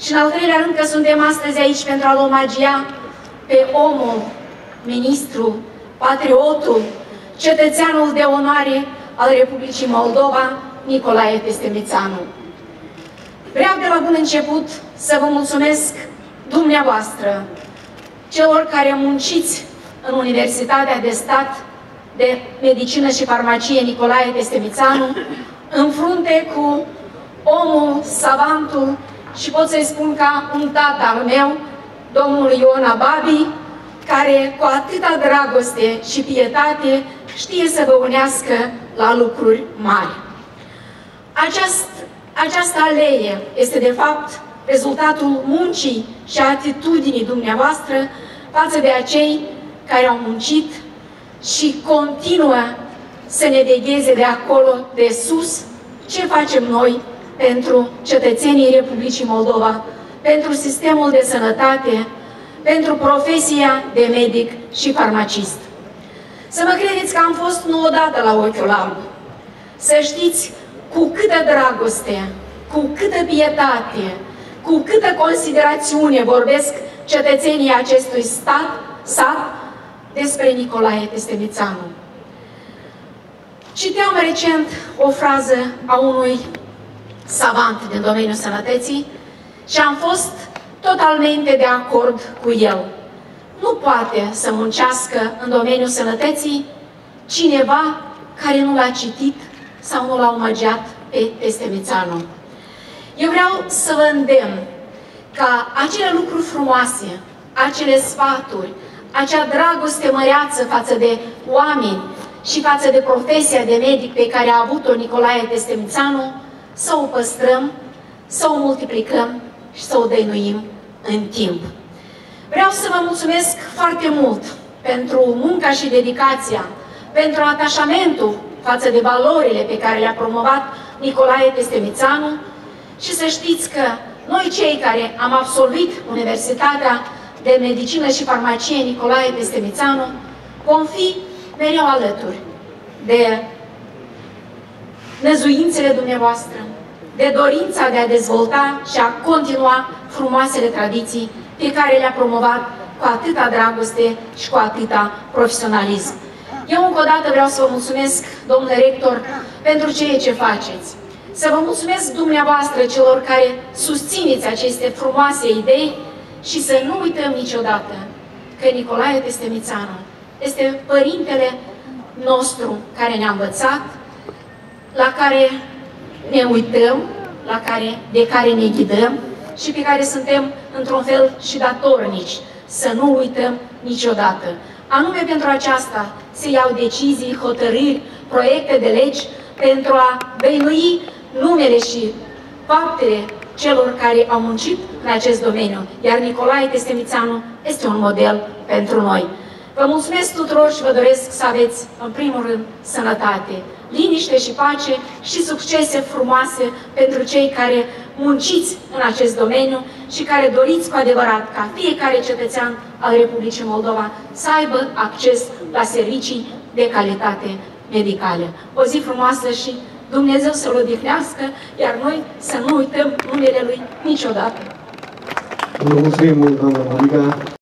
Și în al treilea rând că suntem astăzi aici pentru a-l omagia pe omul, ministru, patriotul, cetățeanul de onoare al Republicii Moldova, Nicolae Testemițanu. Vreau de la bun început să vă mulțumesc dumneavoastră, celor care munciți în Universitatea de Stat de Medicină și Farmacie Nicolae Testemițanu, în frunte cu omul, savantul și pot să-i spun ca un tată al meu, domnul Iona Babi, care cu atâta dragoste și pietate știe să vă unească la lucruri mari. Această alee este de fapt rezultatul muncii și atitudinii dumneavoastră față de acei care au muncit și continuă să ne vegheze de acolo, de sus, ce facem noi pentru cetățenii Republicii Moldova, pentru sistemul de sănătate, pentru profesia de medic și farmacist. Să mă credeți că am fost nu odată la Ochiul Alb. Să știți cu câtă dragoste, cu câtă pietate, cu câtă considerațiune vorbesc cetățenii acestui sat despre Nicolae Testemițanu. Citeam recent o frază a unui savant din domeniul sănătății și am fost totalmente de acord cu el. Nu poate să muncească în domeniul sănătății cineva care nu l-a citit sau nu l-a omagiat pe Testemițanu. Eu vreau să vă îndemn ca acele lucruri frumoase, acele sfaturi, acea dragoste măreață față de oameni și față de profesia de medic pe care a avut-o Nicolae Testemițanu, să o păstrăm, să o multiplicăm și să o dăinuim în timp. Vreau să vă mulțumesc foarte mult pentru munca și dedicația, pentru atașamentul față de valorile pe care le-a promovat Nicolae Testemițanu și să știți că noi cei care am absolvit Universitatea de Medicină și Farmacie Nicolae Testemițanu vom fi mereu alături de năzuințele dumneavoastră, de dorința de a dezvolta și a continua frumoasele tradiții pe care le-a promovat cu atâta dragoste și cu atâta profesionalism. Eu încă o dată vreau să vă mulțumesc, domnule rector, pentru ceea ce faceți. Să vă mulțumesc dumneavoastră celor care susțineți aceste frumoase idei și să nu uităm niciodată că Nicolae Testemițanu este părintele nostru care ne-a învățat, la care ne uităm, de care ne ghidăm și pe care suntem într-un fel și datornici să nu uităm niciodată. Anume pentru aceasta se iau decizii, hotărâri, proiecte de legi pentru a dăinui numele și faptele celor care au muncit în acest domeniu. Iar Nicolae Testemițanu este un model pentru noi. Vă mulțumesc tuturor și vă doresc să aveți, în primul rând, sănătate, liniște și pace și succese frumoase pentru cei care munciți în acest domeniu și care doriți cu adevărat ca fiecare cetățean al Republicii Moldova să aibă acces la servicii de calitate medicale. O zi frumoasă și Dumnezeu să-l odihnească, iar noi să nu uităm numele Lui niciodată. Vă mulțumim mult, doamna Monica.